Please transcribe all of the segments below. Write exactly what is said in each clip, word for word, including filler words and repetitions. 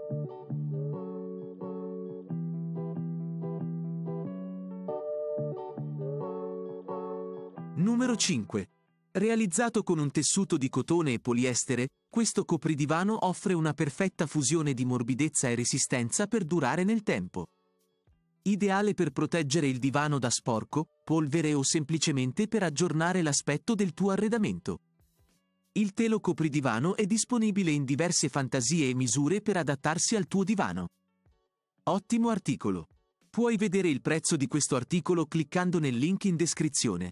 Numero cinque. Realizzato con un tessuto di cotone e poliestere, questo copridivano offre una perfetta fusione di morbidezza e resistenza per durare nel tempo. Ideale per proteggere il divano da sporco, polvere o semplicemente per aggiornare l'aspetto del tuo arredamento. Il telo copridivano è disponibile in diverse fantasie e misure per adattarsi al tuo divano. Ottimo articolo! Puoi vedere il prezzo di questo articolo cliccando nel link in descrizione.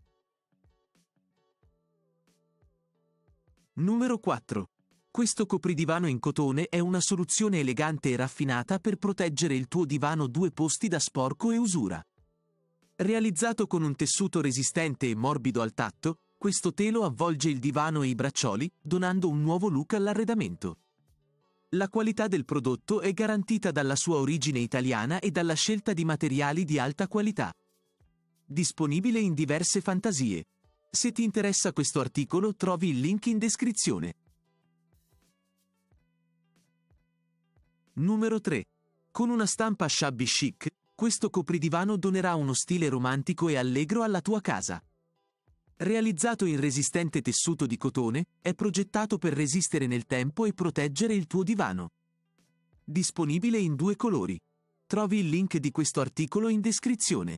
Numero quattro. Questo copridivano in cotone è una soluzione elegante e raffinata per proteggere il tuo divano due posti da sporco e usura. Realizzato con un tessuto resistente e morbido al tatto, questo telo avvolge il divano e i braccioli, donando un nuovo look all'arredamento. La qualità del prodotto è garantita dalla sua origine italiana e dalla scelta di materiali di alta qualità. Disponibile in diverse fantasie. Se ti interessa questo articolo, trovi il link in descrizione. Numero tre. Con una stampa shabby chic, questo copridivano donerà uno stile romantico e allegro alla tua casa. Realizzato in resistente tessuto di cotone, è progettato per resistere nel tempo e proteggere il tuo divano. Disponibile in due colori. Trovi il link di questo articolo in descrizione.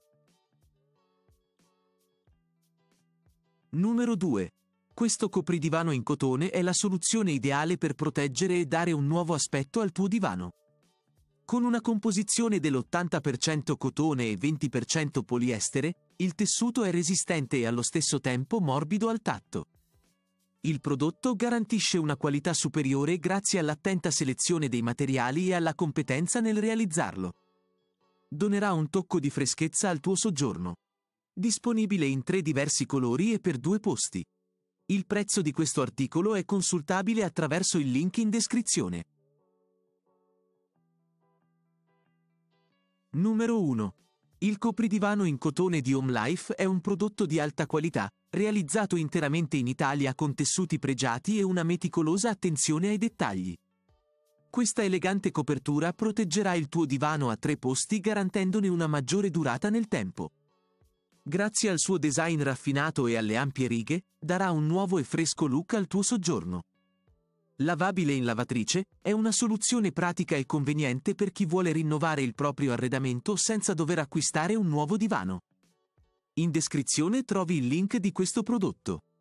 Numero due. Questo copridivano in cotone è la soluzione ideale per proteggere e dare un nuovo aspetto al tuo divano. Con una composizione dell'ottanta per cento cotone e venti per cento poliestere, il tessuto è resistente e allo stesso tempo morbido al tatto. Il prodotto garantisce una qualità superiore grazie all'attenta selezione dei materiali e alla competenza nel realizzarlo. Donerà un tocco di freschezza al tuo soggiorno. Disponibile in tre diversi colori e per due posti. Il prezzo di questo articolo è consultabile attraverso il link in descrizione. Numero uno. Il copridivano in cotone di Home Life è un prodotto di alta qualità, realizzato interamente in Italia con tessuti pregiati e una meticolosa attenzione ai dettagli. Questa elegante copertura proteggerà il tuo divano a tre posti garantendone una maggiore durata nel tempo. Grazie al suo design raffinato e alle ampie righe, darà un nuovo e fresco look al tuo soggiorno. Lavabile in lavatrice, è una soluzione pratica e conveniente per chi vuole rinnovare il proprio arredamento senza dover acquistare un nuovo divano. In descrizione trovi il link di questo prodotto.